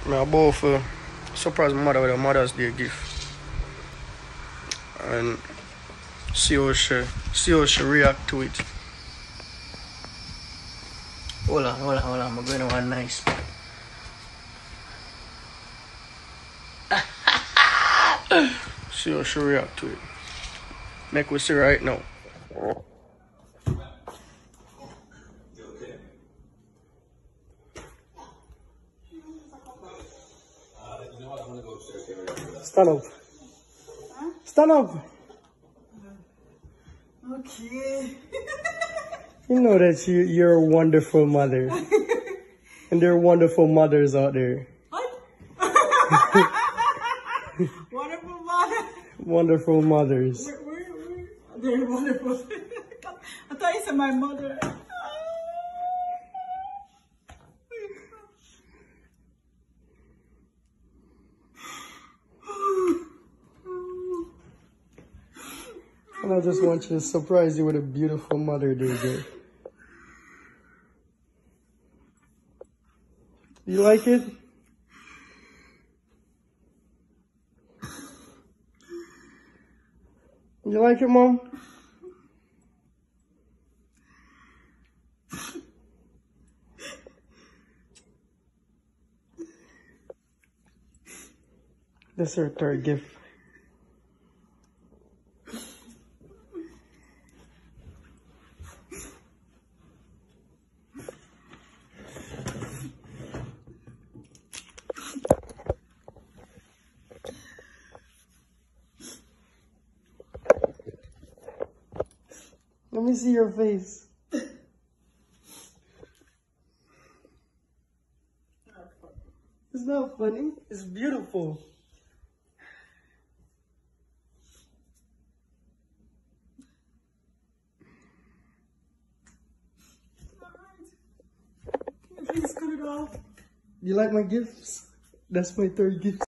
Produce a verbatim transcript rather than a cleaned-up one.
I'm about to surprise my mother with a Mother's Day gift. And see how she, see how she react to it. Hold on, hold on, hold on. I'm going to one nice spot. See how she react to it. Make we see right now. Stand up. Huh? Stand up. Okay. You know that you, you're a wonderful mother. And there are wonderful mothers out there. What? Wonderful mother. Wonderful mothers. Where, where, where? They're wonderful. I thought you said my mother. And I just want you to surprise you with a beautiful Mother Day gift. You like it? You like it, Mom? This is her third gift. Let me see your face. It's not funny. It's beautiful. Please cut it off. You like my gifts? That's my third gift.